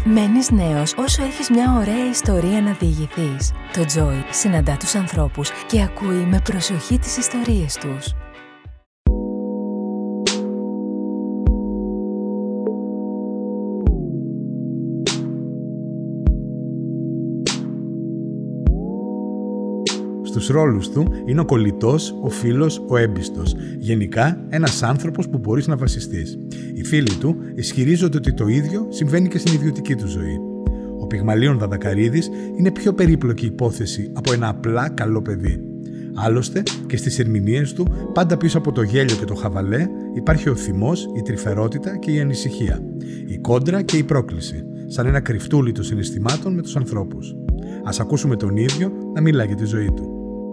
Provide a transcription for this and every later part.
Μένεις νέος όσο έχεις μια ωραία ιστορία να διηγηθείς. Το Joy συναντά τους ανθρώπους και ακούει με προσοχή τις ιστορίες τους. Στους ρόλους του είναι ο κολλητός, ο φίλος, ο έμπιστος. Γενικά, ένας άνθρωπος που μπορείς να βασιστείς. Οι φίλοι του ισχυρίζονται ότι το ίδιο συμβαίνει και στην ιδιωτική του ζωή. Ο Πυγμαλίων Δαδακαρίδης είναι πιο περίπλοκη υπόθεση από ένα απλά καλό παιδί. Άλλωστε, και στις ερμηνείες του, πάντα πίσω από το γέλιο και το χαβαλέ, υπάρχει ο θυμός, η τρυφερότητα και η ανησυχία. Η κόντρα και η πρόκληση, σαν ένα κρυφτούλι των συναισθημάτων με τους ανθρώπους. Ας ακούσουμε τον ίδιο να μιλά για τη ζωή του.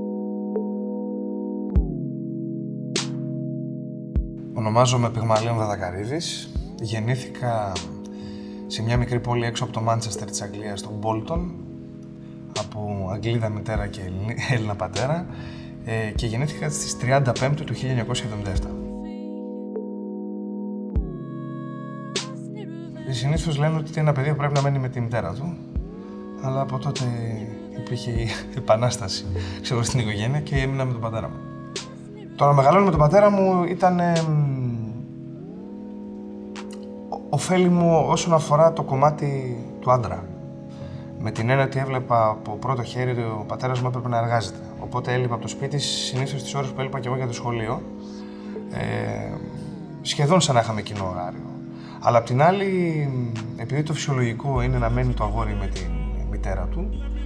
Ονομάζομαι Πυγμαλίων Δαδακαρίδης. Γεννήθηκα σε μια μικρή πόλη έξω από το Μάντσεστερ της Αγγλίας, στον Μπόλτον, από Αγγλίδα μητέρα και Έλληνα πατέρα, και γεννήθηκα στις 30 Πέμπτου του 1977. Συνήθως λένε ότι είναι ένα παιδί που πρέπει να μένει με τη μητέρα του, αλλά από τότε υπήρχε η επανάσταση, ξέρω, στην οικογένεια και έμεινα με τον πατέρα μου. Το να μεγαλώνω με τον πατέρα μου ήταν ωφέλιμο όσον αφορά το κομμάτι του άντρα. Με την έννοια ότι έβλεπα από πρώτο χέρι ότι ο πατέρας μου έπρεπε να εργάζεται. Οπότε έλειπα από το σπίτι συνήθως τις ώρες που έλειπα και εγώ για το σχολείο, σχεδόν σαν να είχαμε κοινό ωράριο. Αλλά απ' την άλλη, επειδή το φυσιολογικό είναι να μένει το αγόρι με την μητέρα του,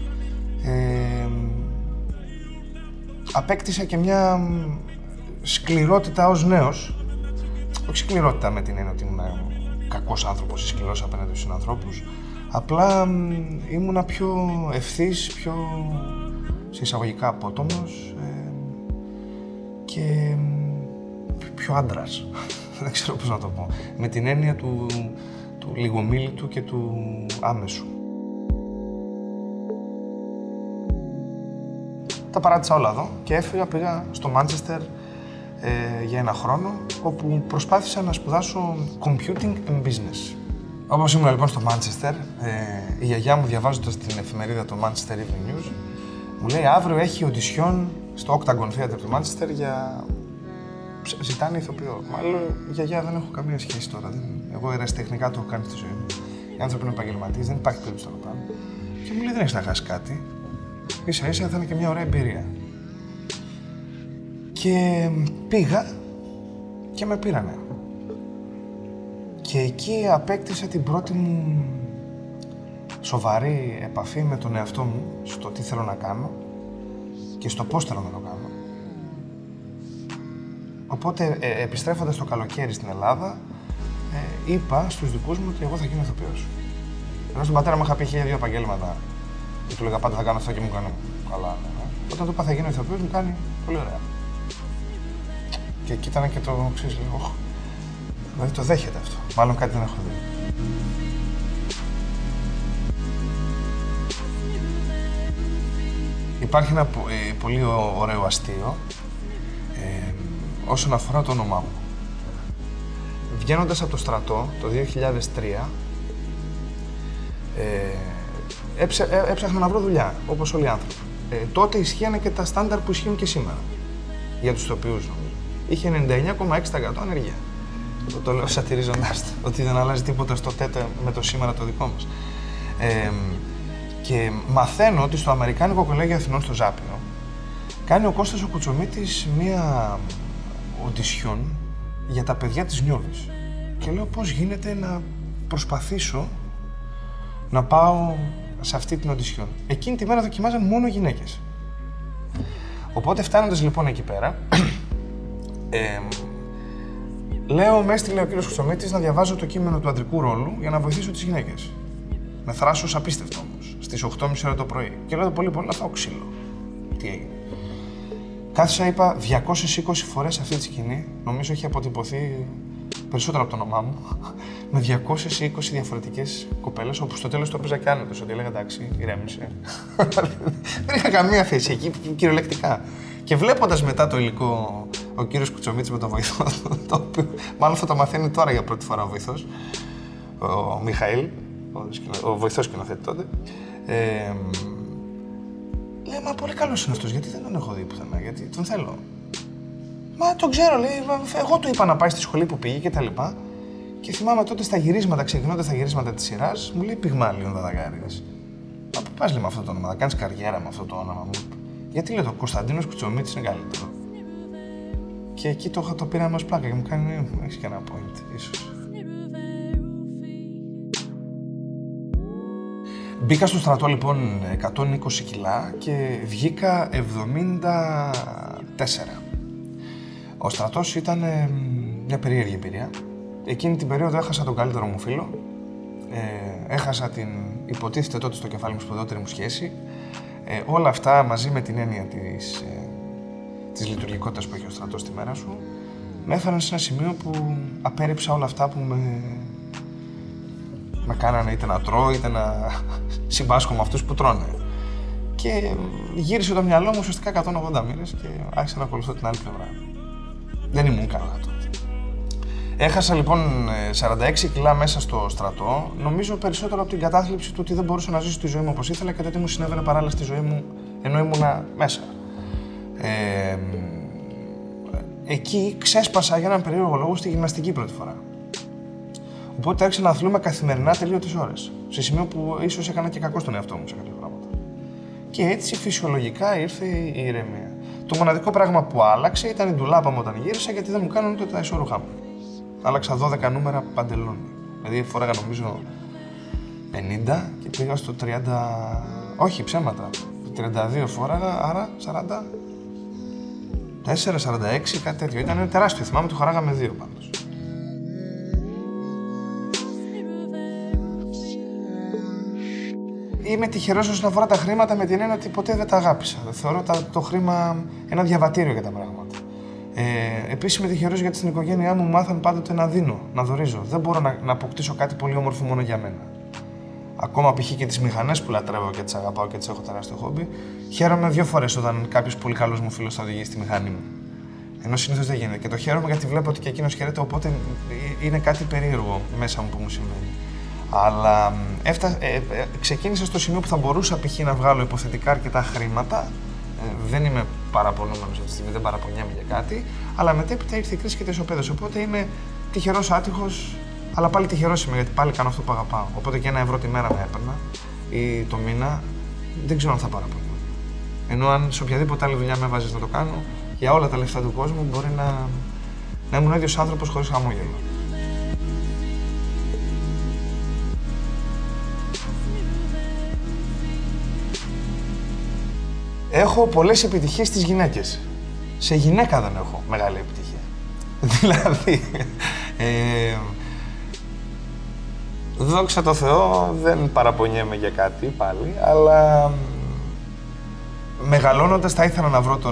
απέκτησα και μια σκληρότητα ως νέος. Όχι σκληρότητα με την έννοια ότι ήμουν κακός άνθρωπος ή σκληρός απέναντι στους ανθρώπους. Απλά ήμουνα πιο ευθύς, πιο σε εισαγωγικά απότομος και πιο άντρας. Δεν ξέρω πώς να το πω. Με την έννοια του λιγομίλητου και του άμεσου. Τα παράτησα όλα εδώ και έφυγα, πήγα στο Μάντσεστερ για ένα χρόνο, όπου προσπάθησα να σπουδάσω Computing and Business. Όπως ήμουν λοιπόν στο Μάντσεστερ, η γιαγιά μου, διαβάζοντας την εφημερίδα του Manchester Evening News, μου λέει αύριο έχει οντισιόν στο Octagon Theatre του Μάντσεστερ για... ζητάνε ηθοποιό. Μάλλον γιαγιά, δεν έχω καμία σχέση τώρα. Εγώ ερασιτεχνικά το έχω κάνει στη ζωή μου. Οι άνθρωποι είναι επαγγελματίες, δεν υπάρχει περίπτωση να το κάνω. Και μου λέει δεν έχεις να χάσει κάτι. Ίσα ίσα θα είναι και μια ωραία εμπειρία. Και πήγα και με πήρανε. Και εκεί απέκτησα την πρώτη μου σοβαρή επαφή με τον εαυτό μου, στο τι θέλω να κάνω και στο πώς θέλω να το κάνω. Οπότε, επιστρέφοντας το καλοκαίρι στην Ελλάδα, είπα στους δικούς μου ότι εγώ θα γίνω ηθοποιός. Ενώ στον πατέρα μου είχα πει 1002 επαγγέλματα και του λέγα πάντα θα κάνω αυτό και μου κάνει καλά. Ναι. Όταν του είπα θα γίνω ηθοποιός, μου κάνει πολύ ωραία. Και εκεί ήταν και το ξέρεις, λίγο, δηλαδή το δέχεται αυτό. Μάλλον κάτι δεν έχω δει. Υπάρχει ένα πολύ ωραίο αστείο όσον αφορά το όνομά μου. Βγαίνοντας από το στρατό το 2003, έψαχνα να βρω δουλειά, όπως όλοι οι άνθρωποι. Τότε ισχύανε και τα στάνταρ που ισχύουν και σήμερα, για τους ηθοποιούς νομίζω. Είχε 99,6% ανεργία. Το λέω σατιρίζοντας το, ότι δεν αλλάζει τίποτα στο τέτα με το σήμερα το δικό μας. Και μαθαίνω ότι στο Αμερικάνικο Κολέγιο Αθηνών στο Ζάπιο κάνει ο Κώστας ο Κουτσομίτης μία οντισιόν για τα παιδιά της Νιώβης. Και λέω πώς γίνεται να προσπαθήσω να πάω σε αυτή την οντισιόν. Εκείνη τη μέρα δοκιμάζαν μόνο γυναίκες. Οπότε φτάνοντας λοιπόν εκεί πέρα, λέω, με έστειλε ο κύριος Κουτσομίτης να διαβάζω το κείμενο του αντρικού ρόλου για να βοηθήσω τις γυναίκες. Με θράσος απίστευτο όμως, στις 8.30 ώρα το πρωί. Και λέω πολύ να φάω ξύλο. Τι έγινε. Κάθισα, είπα 220 φορές αυτή τη σκηνή, νομίζω έχει αποτυπωθεί περισσότερο από το όνομά μου, με 220 διαφορετικές κοπέλες, όπου στο τέλος το έπαιζα και άνετος, ότι έλεγα εντάξει, ηρέμησε. Δεν είχα καμία θέση εκεί, κυριολεκτικά. Και βλέποντας μετά το υλικό, ο κύριος Κουτσομίτης με τον βοηθό, το οποίο μάλλον θα το μαθαίνει τώρα για πρώτη φορά ο βοηθός, ο Μιχαήλ, ο βοηθός σκηνοθέτη τότε. Λέει, μα πολύ καλός είναι αυτός, γιατί δεν τον έχω δει πουθενά, γιατί τον θέλω. Μα τον ξέρω, λέει, εγώ του είπα να πάει στη σχολή που πήγε κτλ. Και θυμάμαι τότε στα γυρίσματα, ξεκινώντας τα γυρίσματα της σειράς, μου λέει Πυγμάλιον Δαδακάριδης. Μα πού πας, λέει, με αυτό το όνομα, θα κάνεις καριέρα με αυτό το όνομα μου. Γιατί λέει, το Κωνσταντίνος Κουτσομίτης είναι καλύτερο. Και εκεί το πήραμε ως πλάκα και μου κάνει, έχεις και ένα point, ίσως. Μπήκα στο στρατό λοιπόν 120 κιλά και βγήκα 74. Ο στρατός ήταν μια περίεργη εμπειρία. Εκείνη την περίοδο έχασα τον καλύτερο μου φίλο. Έχασα την υποτίθεται τότε στο κεφάλι μου σπουδαιότερη μου σχέση. Όλα αυτά μαζί με την έννοια της λειτουργικότητας που έχει ο στρατός στη μέρα σου με έφεραν σε ένα σημείο που απέρριψα όλα αυτά που με κάνανε είτε να τρώω είτε να συμπάσχω με αυτούς που τρώνε. Και γύρισε το μυαλό μου ουσιαστικά 180 μοίρες και άρχισα να ακολουθώ την άλλη πλευρά. Δεν ήμουν καλά τότε. Έχασα λοιπόν 46 κιλά μέσα στο στρατό, νομίζω περισσότερο από την κατάθλιψη του ότι δεν μπορούσα να ζήσω τη ζωή μου όπως ήθελα και ότι μου συνέβαινε παράλληλα στη ζωή μου ενώ ήμουνα μέσα. Εκεί ξέσπασα για έναν περίεργο λόγο στη γυμναστική πρώτη φορά. Οπότε άρχισα να αθλούμε καθημερινά τελείωτες ώρες. Σε σημείο που ίσως έκανα και κακό στον εαυτό μου σε κάποια πράγματα. Και έτσι φυσιολογικά ήρθε η ηρεμία. Το μοναδικό πράγμα που άλλαξε ήταν η ντουλάπα μου όταν γύρισα γιατί δεν μου κάνανε ούτε τα ισόρουχά μου. Άλλαξα 12 νούμερα παντελόνι. Δηλαδή φοράγα νομίζω 50 και πήγα στο 30. Όχι, ψέματα. 32 φόραγα, άρα 44, 46, κάτι τέτοιο. Ήταν τεράστιο. Θυμάμαι το χαράγαμε 2 πάντως. Είμαι τυχερός όσον αφορά τα χρήματα με την έννοια ότι ποτέ δεν τα αγάπησα. Θεωρώ το χρήμα ένα διαβατήριο για τα πράγματα. Επίσης είμαι τυχερός γιατί στην οικογένειά μου μάθαν πάντοτε να δίνω, να δωρίζω. Δεν μπορώ να αποκτήσω κάτι πολύ όμορφο μόνο για μένα. Ακόμα π.χ. και τις μηχανές που λατρεύω και τις αγαπάω και τις έχω τεράστιο χόμπι, χαίρομαι 2 φορές όταν κάποιος πολύ καλός μου φίλος θα οδηγήσει τη μηχανή μου. Ενώ συνήθως δεν γίνεται. Και το χαίρομαι γιατί βλέπω ότι και εκείνος χαίρεται, οπότε είναι κάτι περίεργο μέσα μου που μου συμβαίνει. Αλλά ξεκίνησα στο σημείο που θα μπορούσα π.χ. να βγάλω υποθετικά αρκετά χρήματα. Δεν είμαι παραπονούμενος αυτή τη στιγμή, δεν παραπονιέμαι για κάτι. Αλλά μετέπειτα ήρθε η κρίση και τα ισοπαίδωσε. Οπότε είμαι τυχερός άτυχος, αλλά πάλι τυχερός είμαι γιατί πάλι κάνω αυτό που αγαπάω. Οπότε και 1 ευρώ τη μέρα με έπαιρνα ή το μήνα, δεν ξέρω αν θα παραπονιόμαι. Ενώ αν σε οποιαδήποτε άλλη δουλειά με έβαζες να το κάνω, για όλα τα λεφτά του κόσμου μπορεί να ήμουν ο ίδιος άνθρωπος χωρίς χαμόγελο. Έχω πολλές επιτυχίες στις γυναίκες. Σε γυναίκα δεν έχω μεγάλη επιτυχία. Δηλαδή, δόξα τω Θεώ, δεν παραπονιέμαι για κάτι πάλι, αλλά μεγαλώνοντας θα ήθελα να βρω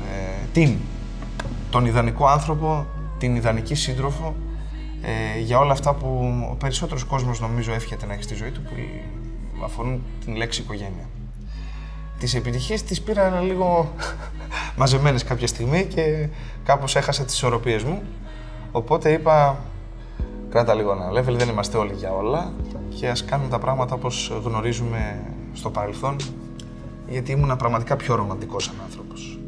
τον ιδανικό άνθρωπο, την ιδανική σύντροφο για όλα αυτά που ο περισσότερος κόσμος νομίζω εύχεται να έχει στη ζωή του, που αφορούν την λέξη οικογένεια. Τις επιτυχίες τις πήρα λίγο μαζεμένες κάποια στιγμή και κάπως έχασα τις ισορροπίες μου. Οπότε είπα, κράτα λίγο ένα level, δεν είμαστε όλοι για όλα και ας κάνουμε τα πράγματα όπως γνωρίζουμε στο παρελθόν, γιατί ήμουνα πραγματικά πιο ρομαντικός σαν άνθρωπος.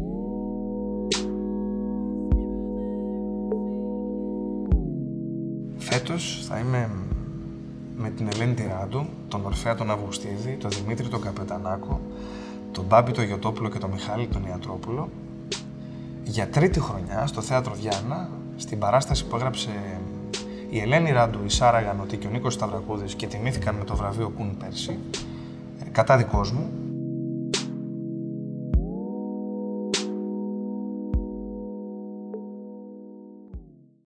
Φέτος θα είμαι με την Ελένη τη Ράντου, τον Ορφέα τον Αυγουστίδη, τον Δημήτρη τον Καπετανάκο, τον Μπάμπη τον Γιωτόπουλο και τον Μιχάλη τον Ιατρόπουλο για 3η χρονιά στο Θέατρο Διάννα, στην παράσταση που έγραψε η Ελένη Ράντου, η Σάρα Γανωτή και ο Νίκος Σταυρακούδης και τιμήθηκαν με το βραβείο Κουν πέρσι, κατά δικός μου.